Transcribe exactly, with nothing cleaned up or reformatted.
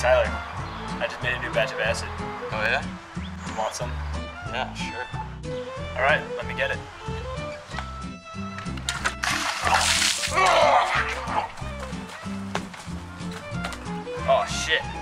Tyler, I just made a new batch of acid. Oh yeah? You want some? Yeah, sure. All right, let me get it. Oh shit.